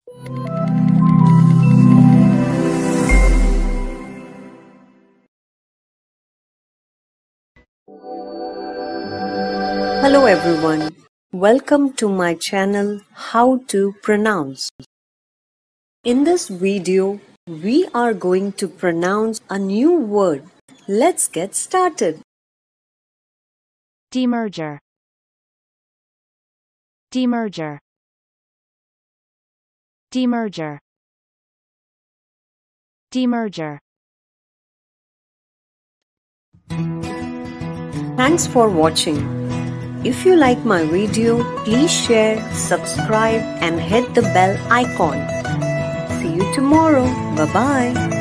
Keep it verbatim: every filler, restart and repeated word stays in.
Hello everyone, welcome to my channel How to Pronounce. In this video, we are going to pronounce a new word. Let's get started. Demerger. Demerger. Demerger. Demerger. Thanks for watching. If you like my video, please share, subscribe and hit the bell icon. See you tomorrow. Bye-bye.